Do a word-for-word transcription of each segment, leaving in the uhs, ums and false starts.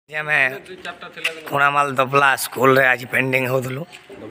कुणामाल दपला school रे आज pending होतलु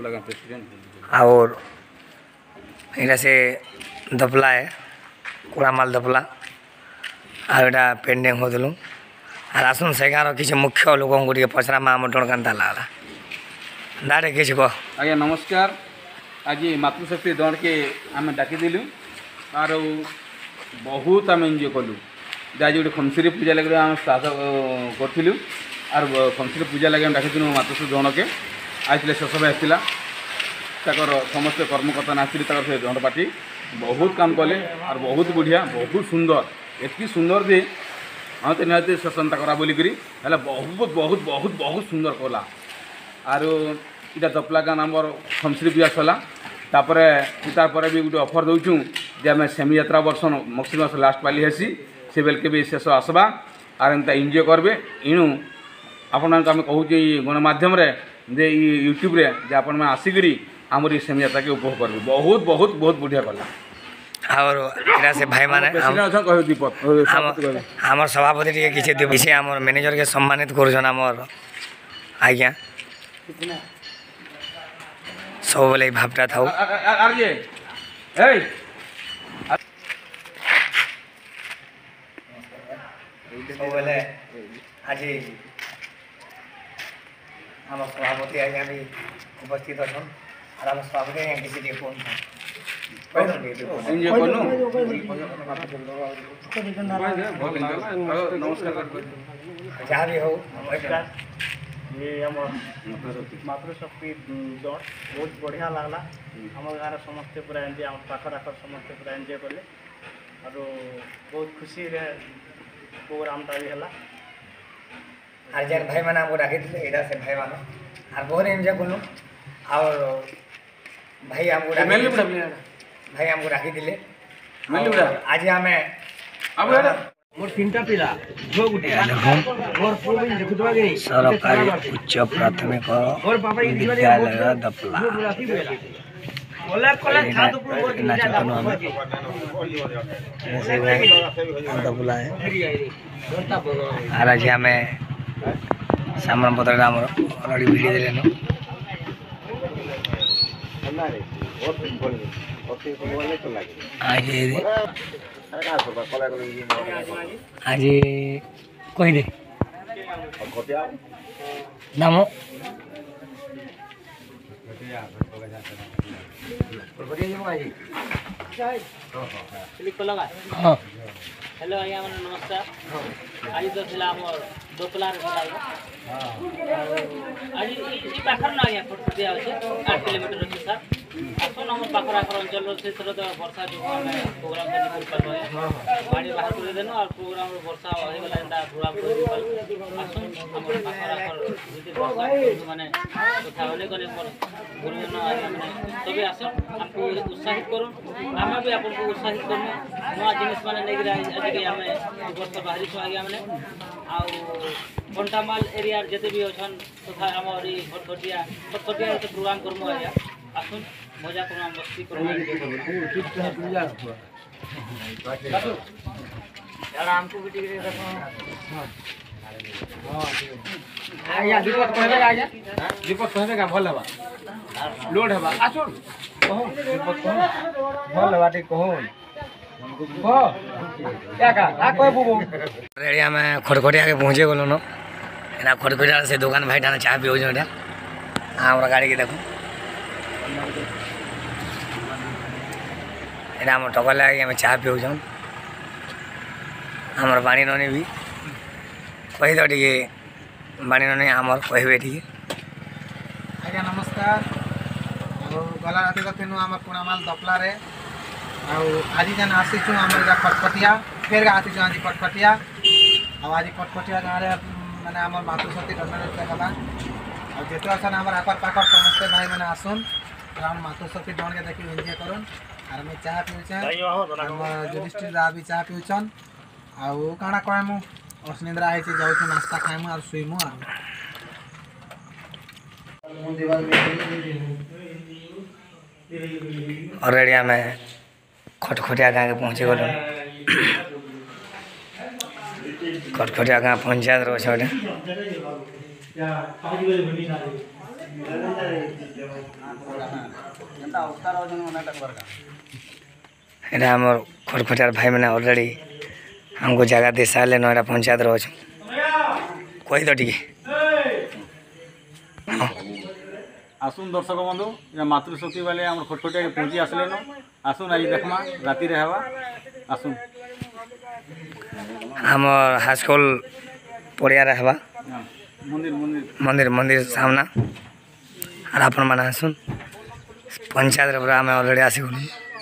और इरा से दपला है कुणामाल दपला और इटा पेंडिंग होतलु और आसुन से गाँव किसी मुख्य लोगों को पचरा माँ मटन कांता लागला दाड़े किसी को आज्ञा नमस्कार। आज मातृशक्ति दौड़ के आम डाकिदेलु और बहुत आम एंजय कलु आज गोटे खमसिरी पूजा लगे आम स्टार्ट करूँ और खमसिरी पूजा लगे डाकिलु मातृशक्ति दौड़ के आसते शेष भाई आसला तर समस्त कर्मकर्ता नाचि से दौड़ पार्टी बहुत काम कले और बहुत बढ़िया बहुत सुंदर एति सुंदर जे हाँ तो निहती सेसन करा बोलिक बहुत बहुत बहुत बहुत सुंदर कला आर इटा दपला गाँ आमर खमसिरी पूजा सरला तापर तार भी गोटे अफर दूँ जे आम सेमी यात्रा वर्ष मक्सी मास लास्ट पाली हेसी से बेल के भी शेष आसवा आर एमता एंजय करबे इणु आपण आम कहूँ गणमाध्यम जे यूट्यूब रे जे आपण मैंने आसिकी आमर ये सेमी यात्रा के उपभोग करेंगे बहुत बहुत बहुत बढ़िया कला और इरा से भाई माने आम सभापति टी किसी किसी आम मैनेजर के सम्मानित कर आज्ञा सब बोले भावटा था आज आम सभापति आज्ञा भी उपस्थित अच्छा और आम सभापति आज्ञा किसी फोन जहाँ भी हो ये आम मातृशक्ति दौड़ बहुत बढ़िया लगला आम गाँव समस्ते पूरा एंजय आम पाखर आखर समस्ते पूरा एंजय कले और बहुत खुशी रे प्रोग्रामटा भी है और जेन भाई मैंने हमको डाकी थे इधर से भाई मानो और बहुत एंजय कलु और भाई हमको डाकी भाई हमको डाकी दिले आज आम मोर तीनटा पिला जो गुटे मोर पूर्व देखुतबा गे सरकारी उच्च प्राथमिक विद्यालय दपला कोला कोला छात ऊपर को तीनटा दपला है और आज आम सामान पत्र आम अलरेडी भिड़ी देलेन आज आज कही दे नाम हाँ हेलो आज्ञा मैंने नमस्कार आज तो थी आम दोपला आज ये पाखर ना आज्ञा दिया आठ किलोमीटर अच्छे सर आसन आम पाखर आखर अंचल से तो वर्षा जो प्रोग्राम गाड़ी बाहर कर देनु और प्रोग्राम वर्षा होगा एंता प्रोग्राम आसन आम पाखर आखर माने कथा होने गले गुरुजन आज्ञा मैंने सभी आस आपको उत्साहित करूँ आम भी आपको उत्साहित करूँ नुआ जिनिस मैंने नहीं आम वर्ष बाहरी आज्ञा मैंने आंटामाल एरिया जिते भी अच्छा तथा आम खटखटिया खटखटिया प्रोग्राम करमु आज्ञा आसुन मजा करूँ मस्ती करूँ हमको भी दीपक कहबे आज्ञा दीपक कहबे का भल हेबा लोड हेबा आसुन कहो दीपक कहो भल हेबा टे कहो रेडिया में खटखटिया के पहुँचे गलो न एना खटखटिया से दुकान भाई ठाना चाह पीऊ जो हमारा गाड़ी के देखो एना हम टकल लगे हमें चाह पीऊ जो हमार पानी ननी भी कही दो टे पानी ननी आमर कहबे टे आज्ञा नमस्कार गला राति कथिनु आमर कुणामाल दपला रे आज जेन आसीचु आम खटखटिया फेर आसीचु आज खटखटिया आज खटखटिया गाँव में मैंने आम मातृशक्ति गला और जिते अच्छा आम आकर पाखर समस्ते भाई मैंने आसुन आम मातृशक्ति दौड़ के देखिए एंजय करन और मैं चाह पीछे जुडिस्ट्री दा भी चाह पीछन आउ काଣା कहमु अस्निंद्रा है जाऊँ नास्ता खाइमु और शुइमु और रेडिया में खटखटिया गाँव के पहुँचे गल खटखटिया गाँ पंचायत अच्छे गोटे यहाँ आम खटखटियार भाई मैंने अलरेडी हमको जगह दे सारे ना पंचायत अच्छे कही तो टी आसुन दर्शक बंधु ये मातृशक्ति वाले आम खटखटिया के पहुँची आसले न आसुन आज देखमा राति रे हवा आसुन आम हाईस्कूल पड़िया हवा मंदिर मंदिर मंदिर मंदिर सामना और आपण मैंने आसुन पंचायत पूरा आम अलरेडी आसी गलु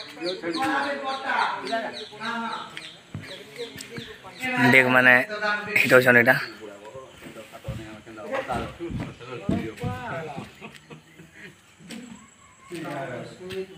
देख मैंने हिट होचन एटा Yeah.